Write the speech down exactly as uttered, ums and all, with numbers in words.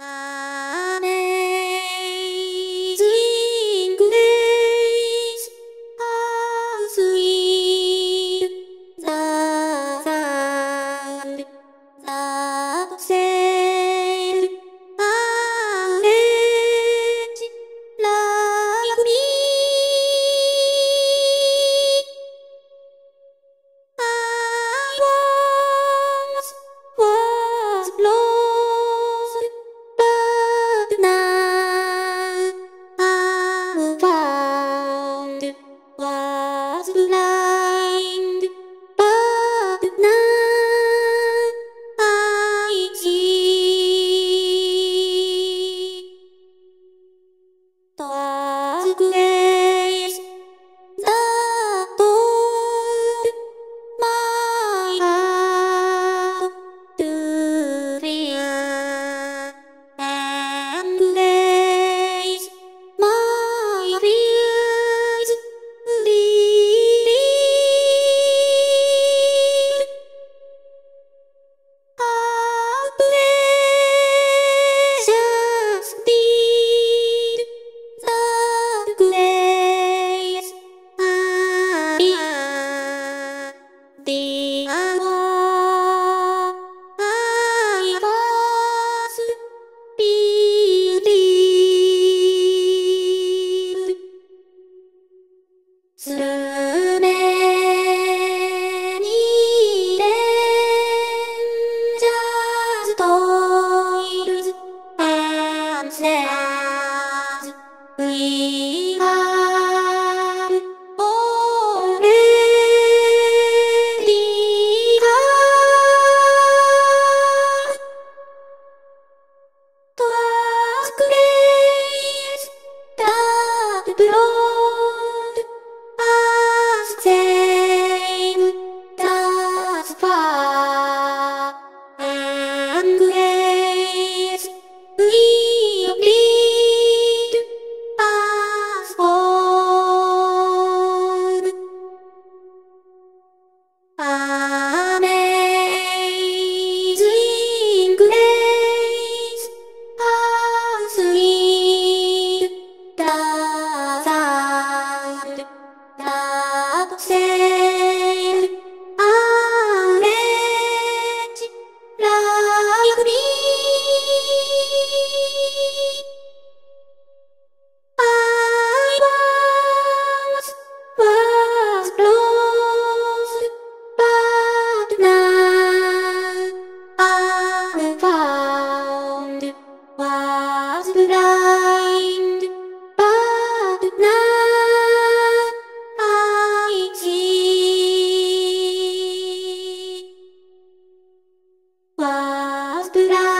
Amazing grace, how sweet the sound that saved a wretch like me. I once was lost, but now I'm found. Was blind, but now I see. 'Twas grace that taught my heart to fear, and grace my fears relieved. How precious did that grace appear, the hour I was believed. Through many dangers, toils, and snares, we have already come. 'Twas grace that brought us safe thus far, and grace will lead us on. Amazing grace, how sweet the sound that saved a wretch like me. I once was lost, but now I'm found. Was blind, but now I see. Was blind.